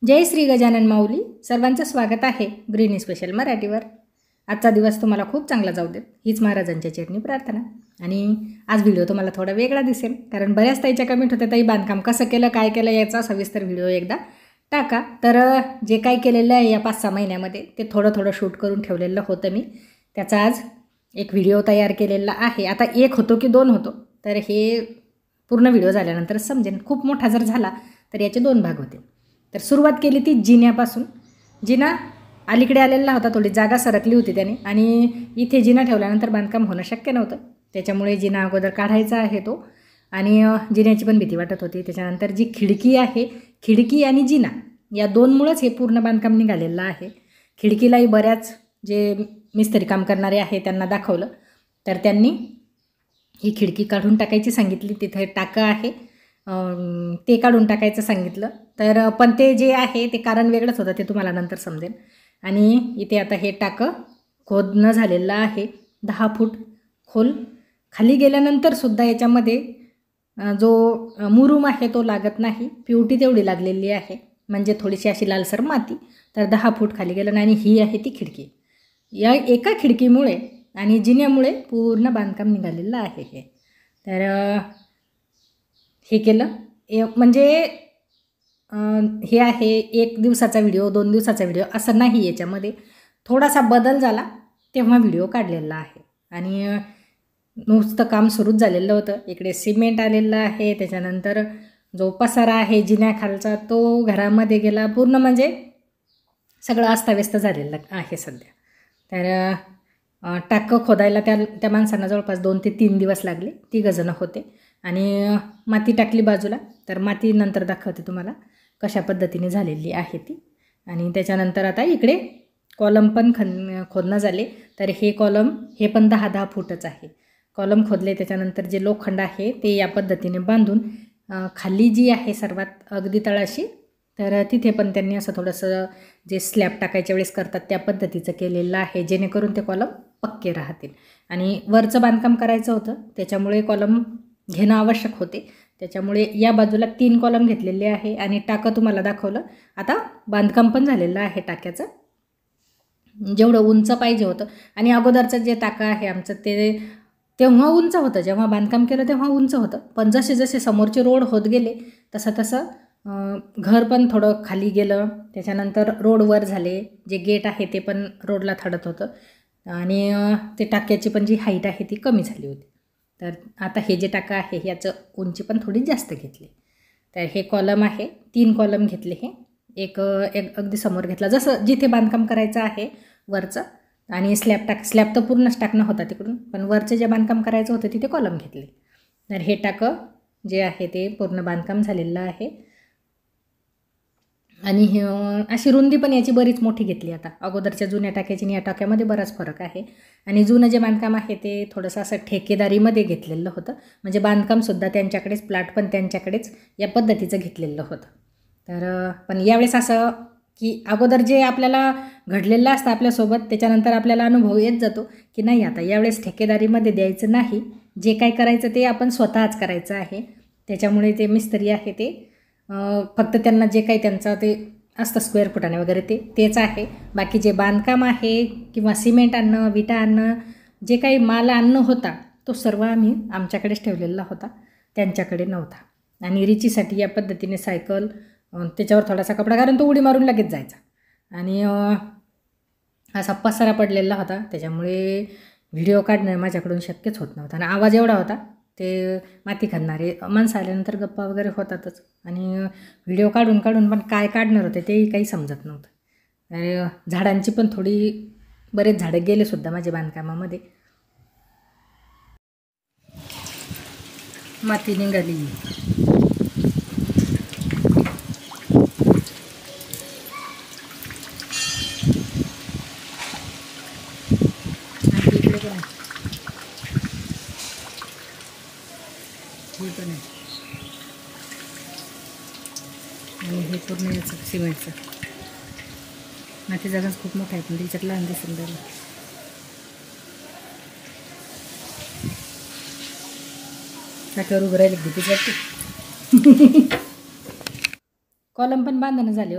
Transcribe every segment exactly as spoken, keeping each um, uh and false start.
जय श्री गजानन माऊली. सर्वांचं स्वागत आहे गृहिणी स्पेशल मराठीवर. आजचा दिवस तुम्हाला खूप चांगला जाऊ देत हीच महाराजांच्या चरणी प्रार्थना. आणि आज व्हिडिओ तुम्हाला थोडा वेगळा दिसेल, कारण बऱ्याच ताईच्या कमेंट होत्या, ताई बांधकाम कसं केलं, काय केलं याचा सविस्तर व्हिडिओ एकदा टाका. तर जे काय केलेलं आहे या पाच सहा महिन्यामध्ये ते थोडं थोडं शूट करून ठेवलेलं होतं मी. त्याचा आज एक व्हिडिओ तयार केलेला आहे. आता एक होतो की दोन होतो तर हे पूर्ण व्हिडिओ झाल्यानंतर समजेल. खूप मोठा जर झाला तर याचे दोन भाग होते. तर सुरुवात केली ती जिन्यापासून. जिना अलीकडे आलेला होता, थोडी जागा सरकली होती त्याने, आणि इथे जिना ठेवल्यानंतर बांधकाम होणं शक्य नव्हतं. त्याच्यामुळे जिना अगोदर काढायचा आहे तो, आणि जिन्याची पण भीती वाटत होती. त्याच्यानंतर जी खिडकी आहे, खिडकी आणि जिना या दोनमुळेच हे पूर्ण बांधकाम निघालेलं आहे. खिडकीलाही बऱ्याच जे मिस्त्री काम करणारे आहे त्यांना दाखवलं, तर त्यांनी ही खिडकी काढून टाकायची सांगितली. तिथे टाकं आहे ते काढून टाकायचं सांगितलं. तर पण ते जे आहे ते कारण वेगळंच होतं, ते तुम्हाला नंतर समजेल. आणि इथे आता हे टाकं खोदणं झालेलं आहे, दहा फूट खोल. खाली गेल्यानंतरसुद्धा याच्यामध्ये जो मुरूम आहे तो लागत नाही, पिवटी तेवढी लागलेली आहे, म्हणजे थोडीशी अशी लालसर माती. तर दहा फूट खाली गेलं नाही. आणि ही आहे ती खिडकी. या एका खिडकीमुळे आणि जिन्यामुळे पूर्ण बांधकाम निघालेलं आहे हे. तर हे केलं म्हणजे हे आहे एक दिवसाचा व्हिडिओ, दोन दिवसाचा व्हिडिओ असं नाही. याच्यामध्ये थोडासा बदल झाला तेव्हा व्हिडिओ काढलेला आहे. आणि नुसतं काम सुरूच झालेलं होतं. इकडे सिमेंट आलेलं आहे, त्याच्यानंतर जो पसारा आहे जिन्याखालचा तो घरामध्ये गेला पूर्ण, म्हणजे सगळं अस्ताव्यस्त झालेलं आहे सध्या. तर टाकं खोदायला त्या त्या माणसांना जवळपास दोन ते तीन दिवस लागले. तिघंजणं होते. आणि माती टाकली बाजूला. तर माती नंतर दाखवते तुम्हाला कशा पद्धतीने झालेली आहे ती. आणि त्याच्यानंतर आता इकडे कॉलम पण खन खोदणं झाले. तर हे कॉलम हे पण दहा दहा फूटच आहे. कॉलम खोदले. त्याच्यानंतर जे लोखंड आहे ते या पद्धतीने बांधून खाली जी आहे सर्वात अगदी तळाशी, तर तिथे पण त्यांनी असं थोडंसं जे स्लॅब टाकायच्या वेळेस करतात त्या पद्धतीचं केलेलं आहे, जेणेकरून ते कॉलम पक्के राहतील. आणि वरचं बांधकाम करायचं होतं त्याच्यामुळे कॉलम घेणं आवश्यक होते. त्याच्यामुळे या बाजूला तीन कॉलम घेतलेले आहे. आणि टाकं तुम्हाला दाखवलं. आता बांधकाम पण झालेलं आहे टाक्याचं, जेवढं उंच पाहिजे होतं. आणि अगोदरचं जे टाकं आहे आमचं ते तेव्हा उंच होतं, जेव्हा बांधकाम केलं तेव्हा उंच होतं. पण जसे जसे समोरचे रोड होत गेले तसं तसं घर पण थोडं खाली गेलं. त्याच्यानंतर रोड वर झाले. जे गेट आहे ते पण रोडला थडत होतं. आणि ते टाक्याची पण जी हाईट आहे ती कमी झाली होती. तर आता हे जे टाकं आहे याचं उंची पण थोडी जास्त घेतली. तर हे कॉलम आहे, तीन कॉलम घेतले. हे एक एक अगदी समोर घेतला, जसं जिथे बांधकाम करायचं आहे वरचं. आणि स्लॅब टाक स्लॅब तर पूर्णच टाकणं होता तिकडून, पण वरचं जे बांधकाम करायचं होतं तिथे कॉलम घेतले. तर हे टाकं जे आहे ते पूर्ण बांधकाम झालेलं आहे. आणि हे अशी रुंदी पण याची बरीच मोठी घेतली. आता अगोदरच्या जुन्या टाक्याची आणि या टाक्यामध्ये बराच फरक आहे. आणि जुनं जे बांधकाम आहे ते थोडंसं असं ठेकेदारीमध्ये घेतलेलं होतं, म्हणजे बांधकामसुद्धा त्यांच्याकडेच, प्लॅट पण त्यांच्याकडेच, या पद्धतीचं घेतलेलं होतं. तर पण यावेळेस असं की अगोदर जे आपल्याला घडलेलं असतं आपल्यासोबत, त्याच्यानंतर आपल्याला अनुभव येत जातो की नाही आता यावेळेस ठेकेदारीमध्ये द्यायचं नाही, जे काय करायचं ते आपण स्वतःच करायचं आहे. त्याच्यामुळे ते मिस्त्री आहे ते फक्त त्यांना जे काही त्यांचं ते असतं स्क्वेअर फुटाने वगैरे ते तेच आहे. बाकी जे बांधकाम आहे किंवा सिमेंट आणणं, विटा आणणं, जे काही माल आणणं होता तो सर्व आम्ही आमच्याकडेच ठेवलेला होता, त्यांच्याकडे नव्हता. आणि रिचीसाठी या पद्धतीने सायकल, त्याच्यावर थोडासा कपडा, कारण तो उडी मारून लगेच जायचा. आणि असा पसारा पडलेला होता, त्याच्यामुळे व्हिडिओ काढणं माझ्याकडून शक्यच होत नव्हतं. आणि आवाज एवढा होता, ते माती खाणारे माणसं आल्यानंतर गप्पा वगैरे होतातच. आणि व्हिडिओ काढून काढून पण काय काढणार होते तेही काही समजत नव्हतं. आणि झाडांची पण थोडी बरेच झाडं गेलेसुद्धा माझ्या बांधकामामध्ये. माती निघाली. हे पण आहे. आणि हे पूर्ण याचं सिमेंटचं माती जागाच खूप मोठा आहे, पण त्याच्यात लहान दिसून राहिलं. टाक्यावर उभं राहिले भीतीच वाटते. कॉलम पण बांधणं झाले होते,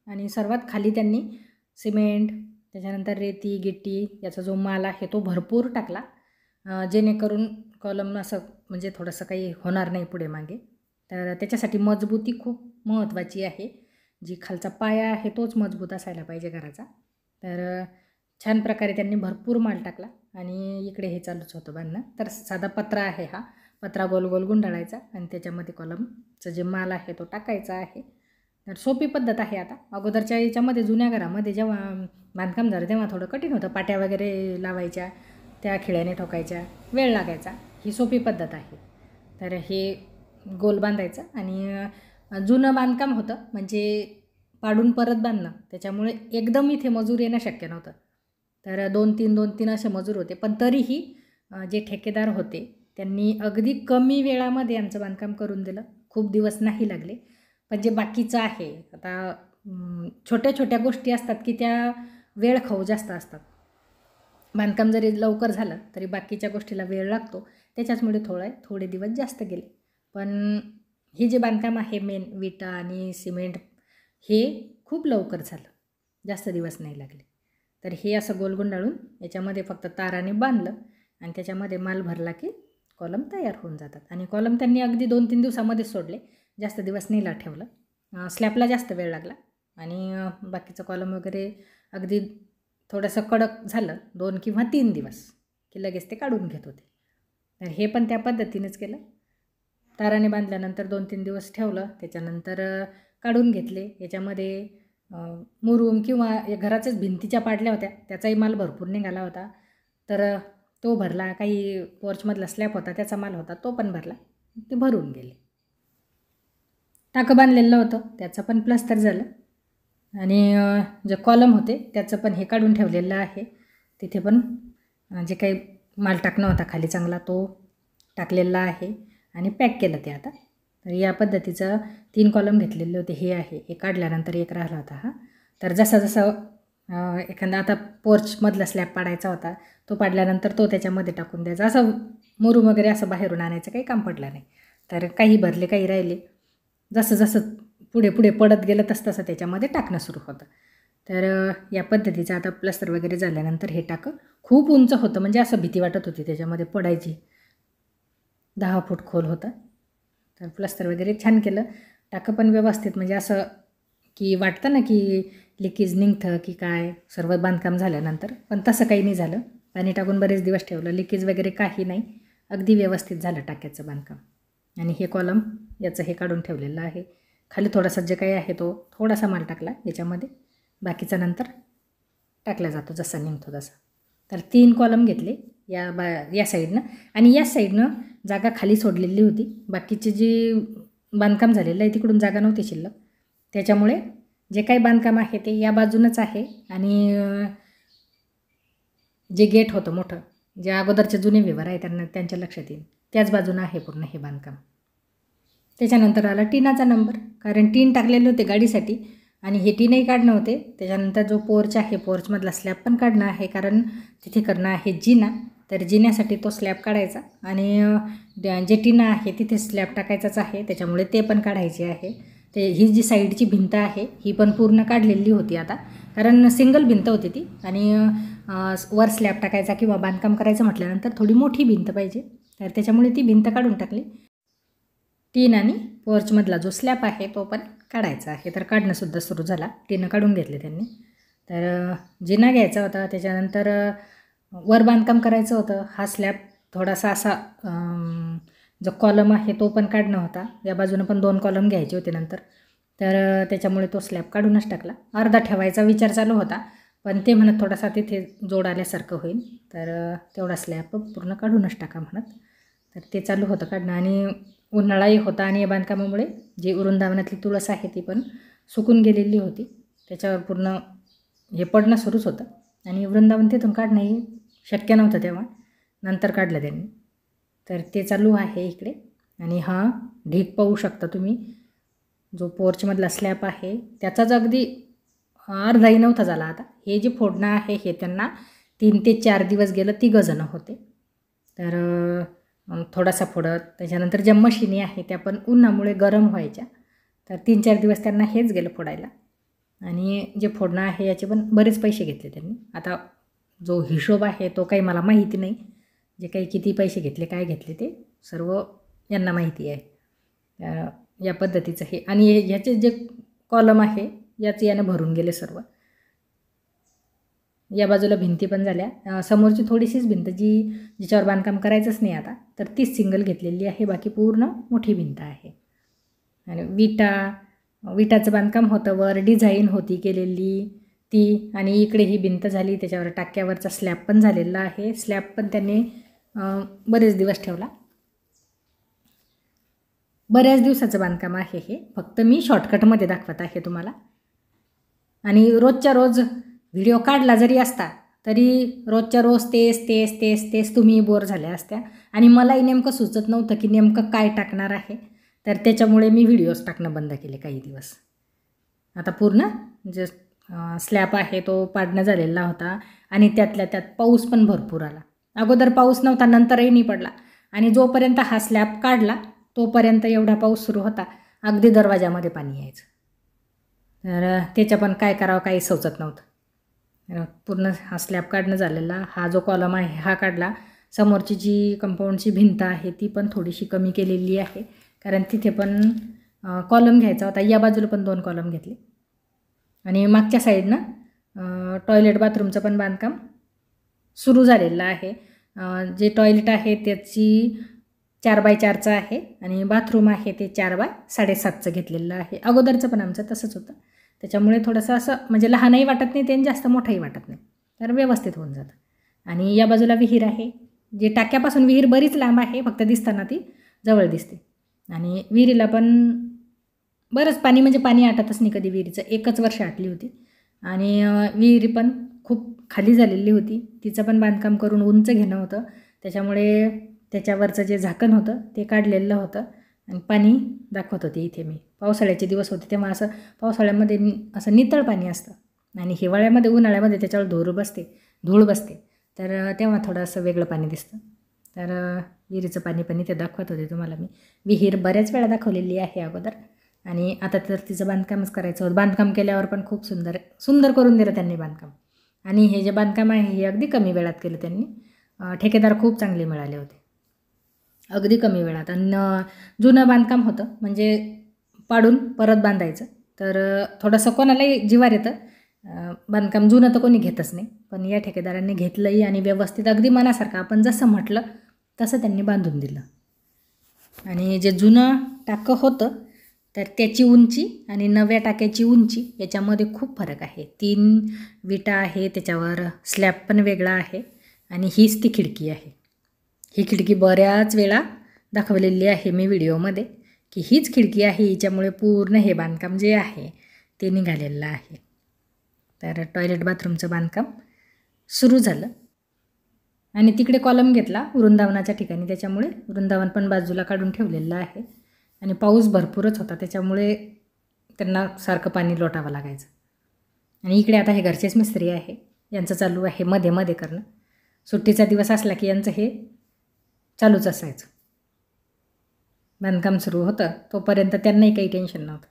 आणि सर्वात खाली त्यांनी सिमेंट, त्याच्यानंतर रेती गिट्टी याचा जो माल आहे तो भरपूर टाकला, जेणेकरून कॉलम असं म्हणजे थोडंसं काही होणार नाही पुढे मागे. तर त्याच्यासाठी मजबूती खूप महत्त्वाची आहे. जी खालचा पाया आहे तोच मजबूत असायला पाहिजे घराचा. तर छान प्रकारे त्यांनी भरपूर माल टाकला आणि इकडे हे चालूच होतं बांधणं. तर साधा पत्रा आहे, हा पत्रा गोल गोल गुंडाळायचा आणि त्याच्यामध्ये कॉलमचं जे माल आहे तो टाकायचा आहे. तर सोपी पद्धत आहे. आता अगोदरच्या याच्यामध्ये जुन्या घरामध्ये जेव्हा बांधकाम झालं तेव्हा थोडं कठीण होतं, पाट्या वगैरे लावायच्या, त्या खिळ्याने ठोकायच्या, वेळ लागायचा. ही सोपी पद्धत आहे. तर हे गोल बांधायचं आणि जुनं बांधकाम होतं म्हणजे पाडून परत बांधणं, त्याच्यामुळे एकदम इथे मजूर येणं शक्य नव्हतं. तर दोन तीन दोन तीन असे मजूर होते, पण तरीही जे ठेकेदार होते त्यांनी अगदी कमी वेळामध्ये आमचं बांधकाम करून दिलं. खूप दिवस नाही लागले. पण जे बाकीचं आहे, आता छोट्या छोट्या गोष्टी असतात की त्या वेळ खाऊ जास्त असतात. बांधकाम जरी लवकर झालं तरी बाकीच्या गोष्टीला वेळ लागतो, त्याच्याचमुळे थोडे थोडे दिवस जास्त गेले. पण हे जे बांधकाम आहे मेन विटा आणि सिमेंट, हे खूप लवकर झालं, जास्त दिवस नाही लागले. तर हे असं गोल गुंडाळून याच्यामध्ये फक्त ताराने बांधलं आणि त्याच्यामध्ये माल भरला की कॉलम तयार होऊन जातात. आणि कॉलम त्यांनी अगदी दोन तीन दिवसामध्येच सोडले, जास्त दिवस नाही ला ठेवलं. स्लॅबला जास्त वेळ लागला आणि बाकीचं कॉलम वगैरे अगदी थोडंसं कडक झालं दोन किंवा तीन दिवस की लगेच ते काढून घेत होते. तर हे पण त्या पद्धतीनेच केलं. ताराने बांधल्यानंतर दोन तीन दिवस ठेवलं, त्याच्यानंतर काढून घेतले. याच्यामध्ये मुरूम किंवा घराच्याच भिंतीच्या पाडल्या होत्या, त्याचाही माल भरपूर निघाला होता, तर तो भरला. काही पोर्चमधला स्लॅब होता त्याचा माल होता, तो पण भरला, ते भरून गेले. टाकं बांधलेलं होतं त्याचं पण प्लास्टर झालं आणि जे कॉलम होते त्याचं पण हे काढून ठेवलेलं आहे. तिथे पण जे काही माल टाकणं होता खाली चांगला तो टाकलेला आहे आणि पॅक केलं ते आता. तर या पद्धतीचं तीन कॉलम घेतलेले होते. हे आहे, हे काढल्यानंतर एक राहिला होता हा. तर जसा जसा एखादा आता पोर्चमधला स्लॅब पाडायचा होता, तो पाडल्यानंतर तो त्याच्यामध्ये टाकून द्यायचा. असं मुरूम वगैरे असं बाहेरून आणायचं काही काम पडलं नाही. तर काही भरले काही राहिले, जसं जसं पुढे पुढे पडत गेलं तसं तसं त्याच्यामध्ये टाकणं सुरू होतं. तर या पद्धतीचं आता प्लास्टर वगैरे झाल्यानंतर हे टाकं खूप उंच होतं, म्हणजे असं भीती वाटत होती त्याच्यामध्ये पडायची. दहा फूट खोल होता. तर प्लास्टर वगैरे छान केलं. टाकं पण व्यवस्थित, म्हणजे असं की वाटतं ना की लिकेज निघतं की काय सर्व बांधकाम झाल्यानंतर, पण तसं काही नाही झालं. पाणी टाकून बरेच दिवस ठेवलं, लिकेज वगैरे काही नाही, अगदी व्यवस्थित झालं टाक्याचं बांधकाम. आणि हे कॉलम याचं हे काढून ठेवलेलं आहे. खाली थोडासा जे काही आहे तो थोडासा माल टाकला याच्यामध्ये, बाकीचा नंतर टाकला जातो जसा निघतो तसा. तर तीन कॉलम घेतले या बा या साईडनं, आणि या साईडनं जागा खाली सोडलेली होती. बाकीचे जे बांधकाम झालेलं आहे तिकडून जागा नव्हती शिल्लक, त्याच्यामुळे जे काही बांधकाम आहे ते या बाजूनच आहे. आणि जे गेट होतं मोठं, जे अगोदरचे जुने व्यवहार आहे त्यांना त्यांच्या लक्षात येईल, त्याच बाजूनं आहे पूर्ण हे बांधकाम. त्याच्यानंतर आला टिनाचा नंबर, कारण टीन टाकलेले होते गाडीसाठी आणि हे टीनही काढणं होते. त्याच्यानंतर जो पोर्च आहे, पोर्चमधला स्लॅब पण काढणं आहे, कारण तिथे करणं आहे जिना. तर जिन्यासाठी तो स्लॅब काढायचा आणि जे टीना आहे तिथे स्लॅब टाकायचाच आहे, त्याच्यामुळे ते पण काढायचे आहे. ते ही जी साईडची भिंत आहे ही पण पूर्ण काढलेली होती आता, कारण सिंगल भिंत होती ती आणि वर स्लॅब टाकायचा किंवा बांधकाम करायचं म्हटल्यानंतर थोडी मोठी भिंत पाहिजे, तर त्याच्यामुळे ती भिंत काढून टाकली. टीन आणि पोर्चमधला जो स्लॅब आहे तो पण काढायचा आहे. तर काढणंसुद्धा सुरू झाला, टीनं काढून घेतले त्यांनी. तर जिना घ्यायचा होता, त्याच्यानंतर वर बांधकाम करायचं होतं. हा स्लॅब थोडासा असा जो कॉलम आहे तो पण काढणं होता, या बाजूनं पण दोन कॉलम घ्यायचे होते नंतर, तर त्याच्यामुळे तो स्लॅब काढूनच टाकला. अर्धा ठेवायचा विचार चालू होता, पण ते म्हणत थोडासा तिथे जोड आल्यासारखं होईल, तर तेवढा स्लॅब पूर्ण काढूनच टाका म्हणत. तर ते चालू होतं काढणं, आणि उन्हाळाही होता आणि या बांधकामामुळे जी वृंदावनातली तुळस आहे ती पण सुकून गेलेली होती, त्याच्यावर पूर्ण हे पडणं सुरूच होतं. आणि वृंदावन तिथून काढणंही शक्य नव्हतं तेव्हा, नंतर काढलं त्यांनी. तर ते चालू आहे इकडे. आणि हा ढीग पाहू शकता तुम्ही, जो पोर्चमधला स्लॅब आहे त्याचाच अगदी अर्धाही नव्हता झाला. आता हे जे फोडणं आहे हे त्यांना तीन ते चार दिवस गेलं, तिघं जणं होते. तर थोडासा फोडत, त्याच्यानंतर ज्या मशिनी आहे त्या पण उन्हामुळे गरम व्हायच्या, तर तीन चार दिवस त्यांना हेच गेलं फोडायला. आणि जे फोडणं आहे याचे पण बरेच पैसे घेतले त्यांनी. आता जो हिशोब आहे तो काही मला माहिती नाही, जे काही किती पैसे घेतले काय घेतले ते सर्व यांना माहिती आहे. या पद्धतीचं हे आणि ह्याचे जे कॉलम आहे याच याने भरून गेले सर्व. या बाजूला भिंती पण झाल्या. समोरची थोडीशीच भिंत जी जिच्यावर बांधकाम करायचंच नाही आता, तर तीच सिंगल घेतलेली आहे. बाकी पूर्ण मोठी भिंत आहे. आणि विटा विटाचं बांधकाम होतं, वर डिझाईन होती केलेली ती. आणि इकडे ही भिंत झाली, त्याच्यावर टाक्यावरचा स्लॅब पण झालेला आहे. स्लॅब पण त्यांनी बरेच दिवस ठेवला. बऱ्याच दिवसाचं बांधकाम आहे हे. फक्त मी शॉर्टकटमध्ये दाखवत आहे तुम्हाला. आणि रोजच्या रोज व्हिडिओ काढला जरी असता तरी रोजच्या रोज तेच तेच तेच तेच तुम्ही बोर झाल्या असत्या. आणि मलाही नेमकं सुचत नव्हतं की नेमकं काय टाकणार आहे, तर त्याच्यामुळे मी व्हिडिओज टाकणं बंद केले काही दिवस. आता पूर्ण जे स्लॅब आहे तो पाडणं झालेला होता आणि त्यातल्या त्यात पाऊस पण भरपूर आला. अगोदर पाऊस नव्हता, नंतरही नाही पडला. आणि जोपर्यंत हा स्लॅब काढला तोपर्यंत एवढा पाऊस सुरू होता, अगदी दरवाजामध्ये पाणी यायचं. तर त्याच्या पण काय करावं काही सुचत नव्हतं. पूर्ण हा स्लॅब काढणं झालेला. हा जो कॉलम आहे हा काढला. समोरची जी कंपाऊंडची भिंत आहे ती पण थोडीशी कमी केलेली आहे, कारण तिथे पण कॉलम घ्यायचा होता. या बाजूला पण दोन कॉलम घेतले. आणि मागच्या साईडनं टॉयलेट बाथरूमचं पण बांधकाम सुरू झालेलं आहे. जे टॉयलेट आहे त्याची चार बाय चारचं आहे आणि बाथरूम आहे ते चार बाय साडेसातचं घेतलेलं आहे. अगोदरचं पण आमचं तसंच होतं, त्याच्यामुळे थोडंसं असं म्हणजे लहानही वाटत नाही ते आणि जास्त मोठंही वाटत नाही, तर व्यवस्थित होऊन जातं. आणि या बाजूला विहीर आहे. जे टाक्यापासून विहीर बरीच लांब आहे, फक्त दिसताना ती जवळ दिसते. आणि विहिरीला पण बरंच पाणी, म्हणजे पाणी आटतच नाही कधी विहिरीचं. एकच वर्ष आटली होती. आणि विहिरी पण खूप खाली झालेली होती. तिचं पण बांधकाम करून उंच घेणं होतं, त्याच्यामुळे त्याच्यावरचं जे झाकण होतं ते काढलेलं होतं. आणि पाणी दाखवत होते इथे मी. पावसाळ्याचे दिवस होते तेव्हा असं पावसाळ्यामध्ये असं नितळ पाणी असतं आणि हिवाळ्यामध्ये उन्हाळ्यामध्ये त्याच्यावर धूळ बसते धूळ बसते तर तेव्हा थोडं असं वेगळं पाणी दिसतं. तर विहिरीचं पाणी पण इथे दाखवत होते तुम्हाला मी. विहीर बऱ्याच वेळा दाखवलेली आहे अगोदर. आणि आता तर तिचं बांधकामच करायचं होतं. बांधकाम केल्यावर पण खूप सुंदर सुंदर करून दिलं त्यांनी बांधकाम. आणि हे जे बांधकाम आहे हे अगदी कमी वेळात केलं त्यांनी. ठेकेदार खूप चांगले मिळाले होते, अगदी कमी वेळात. आणि जुनं बांधकाम होतं, म्हणजे पाडून परत बांधायचं, तर थोडंसं कोणालाही जिवार येतं. बांधकाम जुनं तर कोणी घेतच नाही, पण या ठेकेदारांनी घेतलंही आणि व्यवस्थित अगदी मनासारखं आपण जसं म्हटलं तसं त्यांनी बांधून दिलं. आणि जे जुनं टाकं होतं तर त्याची उंची आणि नव्या टाक्याची उंची याच्यामध्ये खूप फरक आहे. तीन विटा आहे, त्याच्यावर स्लॅब पण वेगळा आहे. आणि हीच ती खिडकी आहे. ही खिडकी बऱ्याच वेळा दाखवलेली आहे मी व्हिडिओमध्ये, की हीच खिडकी आहे, हिच्यामुळे पूर्ण हे बांधकाम जे आहे ते निघालेलं आहे. तर टॉयलेट बाथरूमचं बांधकाम सुरू झालं. आणि तिकडे कॉलम घेतला वृंदावनाच्या ठिकाणी, त्याच्यामुळे वृंदावन पण बाजूला काढून ठेवलेलं आहे. आणि पाऊस भरपूरच होता, त्याच्यामुळे त्यांना सारखं पाणी लोटावं लागायचं. आणि इकडे आता हे घरचेच मिस्त्री आहे, यांचं चालू आहे मध्ये मध्ये करणं. सुट्टीचा दिवस असला की यांचं हे चालूच असायचं. बांधकाम सुरू होतं तोपर्यंत त्यांनाही काही टेन्शन नव्हतं.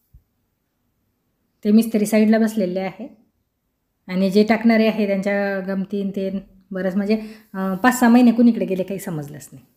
ते मिस्त्री साईडला बसलेले आहे आणि जे टाकणारे आहे त्यांच्या गमतीन ते बरंच, म्हणजे पाच सहा महिने कुणीकडे गेले काही समजलंच नाही.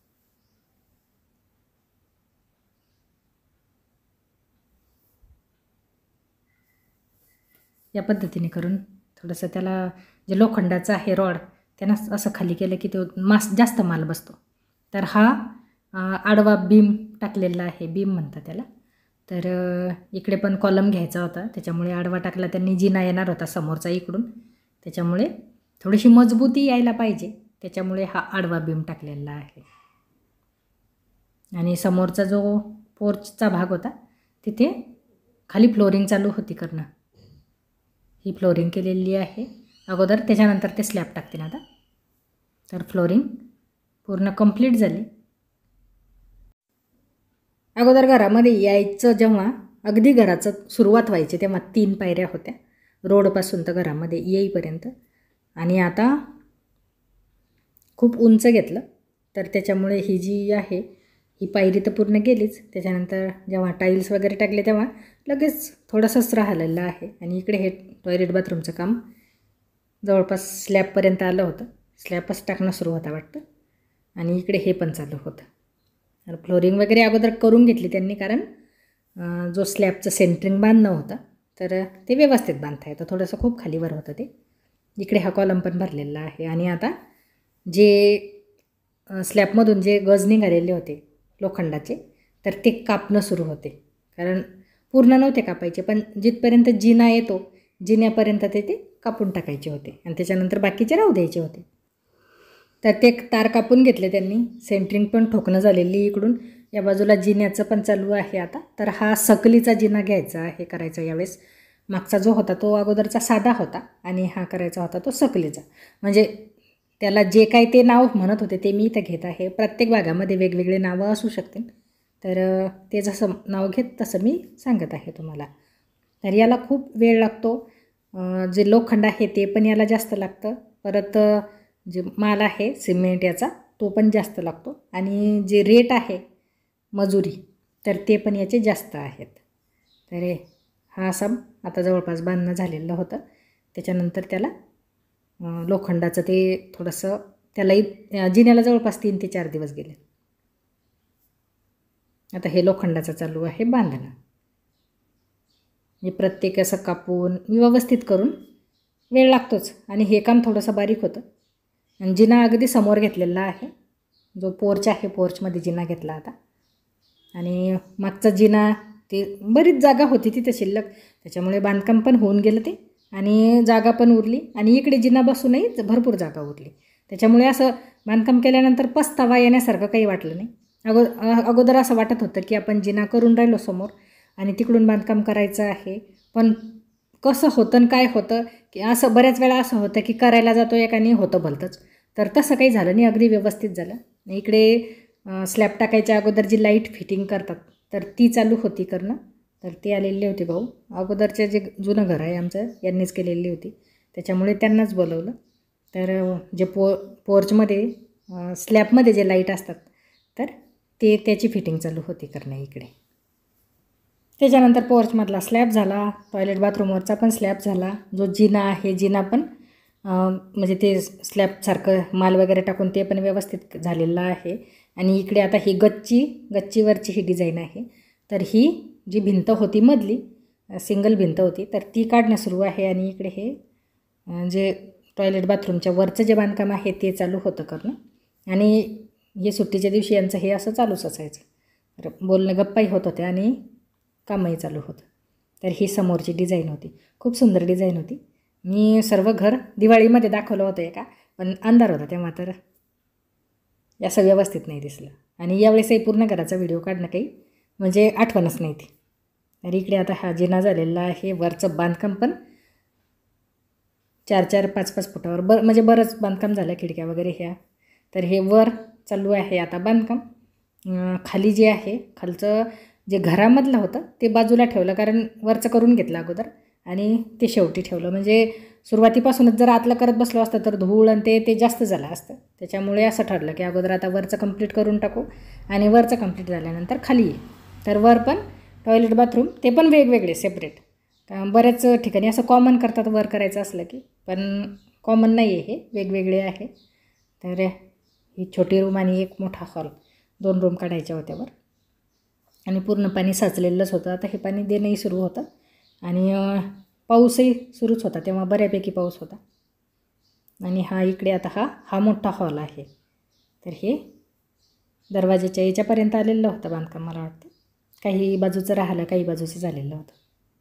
या पद्धतीने करून थोडंसं त्याला जे लोखंडाचं आहे रॉड त्यांना असं खाली केलं की तो मास जास्त माल बसतो. तर हा आडवा बीम टाकलेला आहे, बीम म्हणतात त्याला. तर इकडे पण कॉलम घ्यायचा होता, त्याच्यामुळे आडवा टाकला त्यांनी. जिना येणार होता समोरचा इकडून, त्याच्यामुळे थोडीशी मजबूती यायला पाहिजे, त्याच्यामुळे हा आडवा बीम टाकलेला आहे. आणि समोरचा जो पोर्चचा भाग होता तिथे खाली फ्लोरिंग चालू होती करणं. ही फ्लोरिंग केलेली आहे अगोदर, त्याच्यानंतर ते स्लॅब टाकते ना आता. तर फ्लोरिंग पूर्ण कंप्लीट झाली. अगोदर घरामध्ये यायचं जेव्हा अगदी घराचं सुरुवात व्हायची तेव्हा तीन पायऱ्या होत्या रोडपासून तर घरामध्ये येईपर्यंत. आणि आता खूप उंच घेतलं, तर त्याच्यामुळे ही जी आहे ही पायरी तर पूर्ण गेलीच. त्याच्यानंतर जेव्हा टाईल्स वगैरे टाकले तेव्हा लगेच थोडंसंच राहिलेलं आहे. आणि इकडे हे टॉयलेट बाथरूमचं काम जवळपास स्लॅबपर्यंत आलं होतं. स्लॅबच टाकणं सुरू होता वाटतं. आणि इकडे हे पण चालू होतं. आणि फ्लोरिंग वगैरे अगोदर करून घेतली त्यांनी, कारण जो स्लॅबचं सेंटरिंग बांधणं होतं तर ते व्यवस्थित बांधता येतं. थोडंसं खूप खालीवर होतं ते. इकडे हा कॉलम पण भरलेला आहे. आणि आता जे स्लॅबमधून जे गज निघालेले होते लोखंडाचे तर ते कापणं सुरू होते. कारण पूर्ण नव्हते कापायचे, पण जिथपर्यंत जिना येतो जिन्यापर्यंत ते ते कापून टाकायचे होते. आणि त्याच्यानंतर बाकीचे राहू द्यायचे होते. तर ते तार कापून घेतले त्यांनी. सेंटरिंग पण ठोकणं झालेली इकडून. या बाजूला जिन्याचं पण चालू आहे आता. तर हा सकलीचा जिना घ्यायचा आहे, करायचा यावेळेस. मागचा जो होता तो अगोदरचा साधा होता आणि हा करायचा होता तो सकलीचा. म्हणजे त्याला जे काही ते नाव म्हणत होते ते मी इथं घेत आहे. प्रत्येक भागामध्ये वेगवेगळे नावं असू शकतील, तर ते जसं नाव घेत तसं मी सांगत आहे तुम्हाला. तर याला खूप वेळ लागतो. जे लोखंड आहे ते पण याला जास्त लागतं. परत जे माल आहे सिमेंट याचा तो पण जास्त लागतो. आणि जे रेट आहे मजुरी तर ते पण याचे जास्त आहेत. तर हा असा आता जवळपास बांधणं झालेलं होतं. त्याच्यानंतर त्याला लोखंडाचं ते थोडंसं त्यालाही जिन्याला जवळपास तीन ते चार दिवस गेले. आता हे लोखंडाचं चालू आहे बांधणं. हे प्रत्येक असं कापून व्यवस्थित करून वेळ लागतोच. आणि हे काम थोडंसं बारीक होतं. आणि जिना अगदी समोर घेतलेला आहे. जो पोर्च आहे पोर्चमध्ये जिना घेतला आता. आणि मागचा जिना ते बरीच जागा होती तिथे शिल्लक, त्याच्यामुळे बांधकाम पण होऊन गेलं ते. आणि जागा पण उरली. आणि इकडे जिना बसूनही भरपूर जागा उरली. त्याच्यामुळे असं बांधकाम केल्यानंतर पस्तावा येण्यासारखं काही वाटलं नाही. अगो अगोदर असं वाटत होतं की आपण जिना करून राहिलो समोर आणि तिकडून बांधकाम करायचं आहे, पण कसं होतं आणि काय होतं की असं बऱ्याच वेळा असं होतं की करायला जातो एकाने होतं भलतंच. तर तसं काही झालं नाही, अगदी व्यवस्थित झालं. इकडे स्लॅब टाकायच्या अगोदर जी लाईट फिटिंग करतात तर ती चालू होती करणं. तर ते आलेले होते भाऊ. अगोदरचे जे जुनं घर आहे आमचं यांनीच केलेली होती, त्याच्यामुळे त्यांनाच बोलवलं. तर जे पो पोर्चमध्ये स्लॅबमध्ये जे लाईट असतात तर ते त्याची फिटिंग चालू होती करणं इकडे. त्याच्यानंतर पोर्चमधला स्लॅब झाला. टॉयलेट बाथरूमवरचा पण स्लॅब झाला. जो जिना आहे जिना पण म्हणजे ते स्लॅबसारखं माल वगैरे टाकून ते पण व्यवस्थित झालेलं आहे. आणि इकडे आता ही गच्ची गच्चीवरची ही डिझाईन आहे. तर ही जी भिंत होती मधली सिंगल भिंत होती तर ती काढणं सुरू आहे. आणि इकडे हे जे टॉयलेट बाथरूमच्या वरचं जे बांधकाम आहे ते चालू होतं करणं. आणि हे सुट्टीच्या दिवशी यांचं हे असं चालूच असायचं. तर बोलणं गप्पाही होत होत्या आणि कामही चालू होतं. तर ही समोरची डिझाईन होती, खूप सुंदर डिझाईन होती. मी सर्व घर दिवाळीमध्ये दाखवलं होतं एका, पण अंधार होता तेव्हा तर असं व्यवस्थित नाही दिसलं. आणि यावेळेसही पूर्ण घराचा व्हिडिओ काढणं काही म्हणजे आठवणच नाही ती. तर इकडे आता हा जिना झालेला आहे. वरचं बांधकाम पण चार चार पाच पाच फुटावर बर म्हणजे बरंच बांधकाम झालं, खिडक्या वगैरे ह्या. तर हे वर चालू आहे आता बांधकाम. खाली जे आहे खालचं जे घरामधलं होतं ते बाजूला ठेवलं, कारण वरचं करून घेतलं अगोदर आणि ते शेवटी ठेवलं. म्हणजे सुरुवातीपासूनच जर आतलं करत बसलो असतं तर धूळ आणि ते ते जास्त झालं असतं. त्याच्यामुळे असं ठरलं की अगोदर आता वरचं कंप्लीट करून टाकू आणि वरचं कंप्लीट झाल्यानंतर खाली ये. तर वर पण टॉयलेट बाथरूम ते पण वेगवेगळे सेपरेट. बऱ्याच ठिकाणी असं कॉमन करतात वर करायचं असलं की, पण कॉमन नाही आहे, हे वेगवेगळे आहे. तर ही छोटी रूम आणि एक मोठा हॉल, दोन रूम काढायच्या होत्या वर. आणि पूर्ण पाणी साचलेलंच होतं. आता हे पाणी देणंही सुरू होतं आणि पाऊसही सुरूच होता तेव्हा, बऱ्यापैकी पाऊस होता. आणि हा इकडे आता हा हा मोठा हॉल आहे. तर हे दरवाजाच्या याच्यापर्यंत आलेलं होतं बांधकाम मला वाटतं. काही बाजूचं राहिलं, काही बाजूचं झालेलं होतं.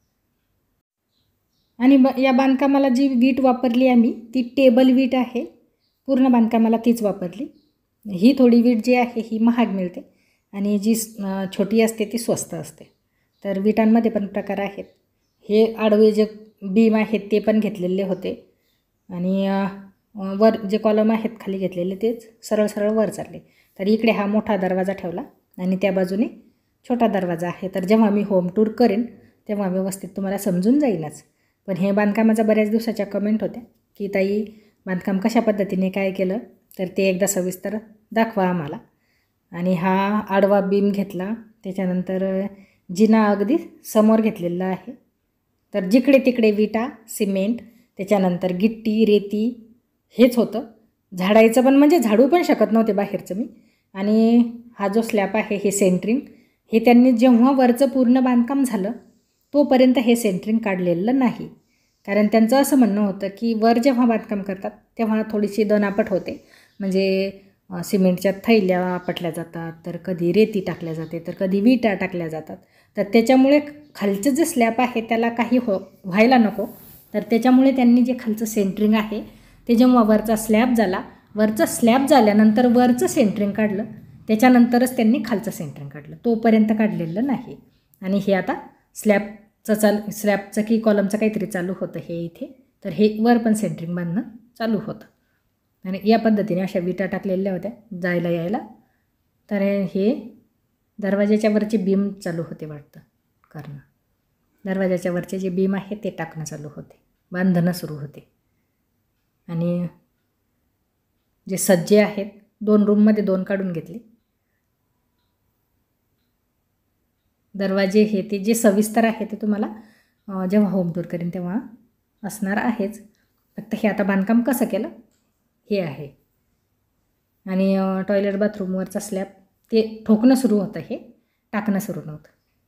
आणि ब या बांधकामाला जी वीट वापरली आम्ही ती टेबल वीट आहे. पूर्ण बांधकामाला तीच वापरली. ही थोडी वीट जी आहे ही महाग मिळते आणि जी छोटी असते ती स्वस्त असते. तर विटांमध्ये पण प्रकार आहेत. हे आडवे जे बीम आहेत ते पण घेतलेले होते आणि वर जे कॉलम आहेत खाली घेतलेले तेच सरळ सरळ वर चालले. तर इकडे हा मोठा दरवाजा ठेवला आणि त्या बाजूने छोटा दरवाजा आहे. तर जेव्हा मी होम टूर करेन तेव्हा व्यवस्थित तुम्हाला समजून जाईनच. पण हे बांधकामाचा बऱ्याच दिवसाच्या कमेंट होत्या की ताई बांधकाम कशा पद्धतीने काय केलं तर ते एकदा सविस्तर दाखवा आम्हाला. आणि हा आडवा बीम घेतला. त्याच्यानंतर जिना अगदी समोर घेतलेला आहे. तर जिकडे तिकडे विटा, सिमेंट, त्याच्यानंतर गिट्टी, रेती हेच होतं. झाडायचं पण म्हणजे झाडू पण शकत नव्हते बाहेरचं मी. आणि हा जो स्लॅब आहे हे सेंटरिंग, हे त्यांनी जेव्हा वरचं पूर्ण बांधकाम झालं तोपर्यंत हे सेंटरिंग काढलेलं नाही. कारण त्यांचं असं म्हणणं होतं की वर जेव्हा बांधकाम करतात तेव्हा थोडीशी दनापट होते. म्हणजे सिमेंटच्या थैल्या आपटल्या जातात, तर कधी रेती टाकल्या जाते, तर कधी विटा टाकल्या जातात. तर त्याच्यामुळे खालचं जे स्लॅब आहे त्याला काही हो व्हायला नको. तर त्याच्यामुळे त्यांनी जे खालचं सेंटरिंग आहे ते जेव्हा वरचा स्लॅब झाला, वरचा स्लॅब झाल्यानंतर वरचं सेंटरिंग काढलं, त्याच्यानंतरच त्यांनी खालचं सेंटरिंग काढलं. तोपर्यंत काढलेलं नाही. आणि हे आता स्लॅबचं चाल स्लॅबचं की कॉलमचं काहीतरी चालू होतं हे इथे. तर हे वर पण सेंटरिंग बांधणं चालू होतं. आणि या पद्धतीने अशा विटा टाकलेल्या होत्या जायला यायला. तर हे दरवाजाच्या वरचे बीम चालू होते वाटतं करणं. दरवाजाच्या वरचे जे बीम आहे ते टाकणं चालू होते, बांधणं सुरू होते. आणि जे सज्जे आहेत दोन रूममध्ये दोन काढून घेतले. दरवाजे हे ते जे सविस्तर आहे ते तुम्हाला जेव्हा होम टूर करीन तेव्हा असणार आहेच. फक्त हे आता बांधकाम कसं केलं हे आहे. आणि टॉयलेट बाथरूमवरचा स्लॅब ते ठोकणं सुरू होतं, हे टाकणं सुरू नव्हतं.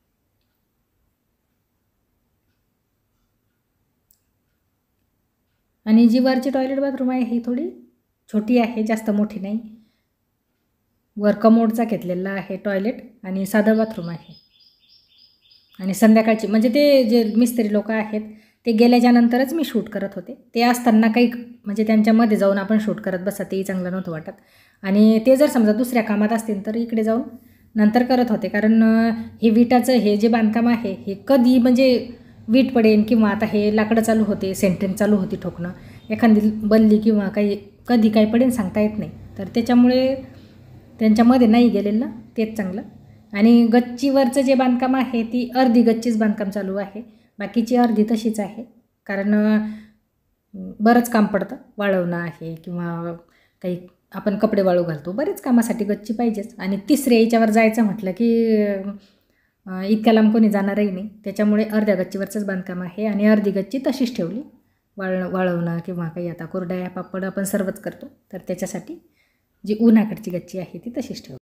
आणि जी वरची टॉयलेट बाथरूम आहे ही थोडी छोटी आहे, जास्त मोठी नाही. वर कमोडचा घेतलेला आहे टॉयलेट आणि साधं बाथरूम आहे. आणि संध्याकाळची म्हणजे ते जे मिस्त्री लोक आहेत ते गेल्याच्यानंतरच मी शूट करत होते. ते असताना काही म्हणजे त्यांच्यामध्ये जाऊन आपण शूट करत बसा तेही चांगलं नव्हतं वाटत. आणि ते जर समजा दुसऱ्या कामात असतील तर इकडे जाऊन नंतर करत होते. कारण हे विटाचं हे जे बांधकाम आहे हे कधी म्हणजे वीट पडेन किंवा आता हे लाकडं चालू होते, सेंटरिंग चालू होती ठोकणं, एखादी बल्ली किंवा काही कधी काही पडेन सांगता येत नाही. तर त्याच्यामुळे त्यांच्यामध्ये नाही गेलेलं तेच चांगलं. आणि गच्चीवरचं जे बांधकाम आहे ती अर्धी गच्चीच बांधकाम चालू आहे, बाकीची अर्धी तशीच आहे. कारण बरंच काम पडतं, वाळवणं आहे किंवा काही आपण कपडे वाळू घालतो, बरेच कामासाठी गच्ची पाहिजेच. आणि तिसऱ्या याच्यावर जायचं म्हटलं की इतक्या लांब कोणी जाणारही नाही. त्याच्यामुळे अर्ध्या गच्चीवरचंच बांधकाम आहे आणि अर्धी गच्ची तशीच ठेवली. वाळ वाळवणं किंवा काही आता कोरड्या पापड आपण सर्वच करतो, तर त्याच्यासाठी जी उन्हाकडची गच्ची आहे ती तशीच ठेवली.